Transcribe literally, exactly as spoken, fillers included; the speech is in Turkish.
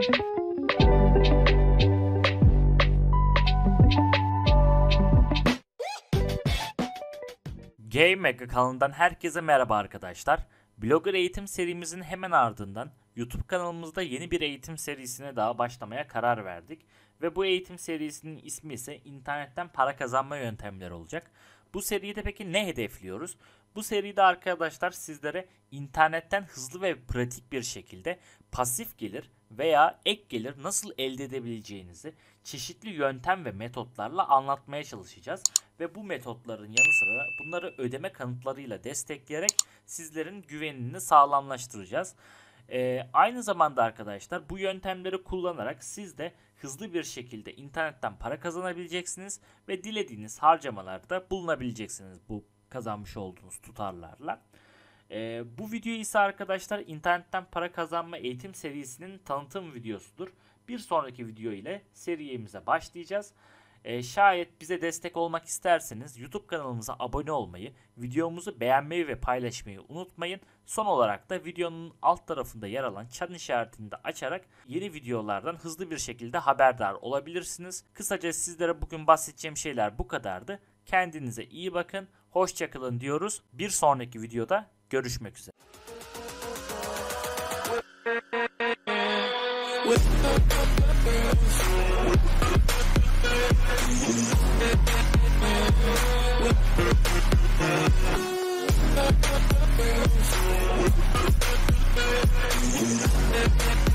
GameMega kanalından herkese merhaba arkadaşlar. Blogger eğitim serimizin hemen ardından YouTube kanalımızda yeni bir eğitim serisine daha başlamaya karar verdik. Ve bu eğitim serisinin ismi ise internetten para kazanma yöntemleri olacak. Bu seride peki ne hedefliyoruz? Bu seride arkadaşlar sizlere internetten hızlı ve pratik bir şekilde pasif gelir veya ek gelir nasıl elde edebileceğinizi çeşitli yöntem ve metotlarla anlatmaya çalışacağız. Ve bu metotların yanı sıra bunları ödeme kanıtlarıyla destekleyerek sizlerin güvenini sağlamlaştıracağız. Ee, aynı zamanda arkadaşlar bu yöntemleri kullanarak siz de hızlı bir şekilde internetten para kazanabileceksiniz ve dilediğiniz harcamalarda bulunabileceksiniz bu kazanmış olduğunuz tutarlarla. Ee, bu video ise arkadaşlar internetten para kazanma eğitim serisinin tanıtım videosudur. Bir sonraki video ile serimize başlayacağız. Ee, şayet bize destek olmak isterseniz YouTube kanalımıza abone olmayı, videomuzu beğenmeyi ve paylaşmayı unutmayın. Son olarak da videonun alt tarafında yer alan çan işaretini de açarak yeni videolardan hızlı bir şekilde haberdar olabilirsiniz. Kısaca sizlere bugün bahsedeceğim şeyler bu kadardı. Kendinize iyi bakın, hoşça kalın diyoruz. Bir sonraki videoda görüşmek üzere. We'll be right back.